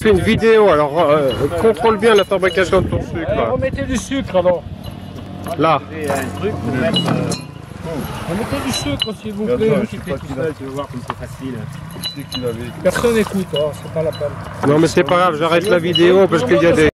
fais une vidéo, alors contrôle bien la fabrication de ton sucre. Là. Remettez du sucre alors. Là. Un truc pour mettre. Remettez du sucre s'il vous plaît. Tu fais tout seul, tu vas voir comme c'est facile. Personne n'écoute, hein, c'est pas la peine. Non mais c'est pas grave, j'arrête la vidéo parce qu'il y a des...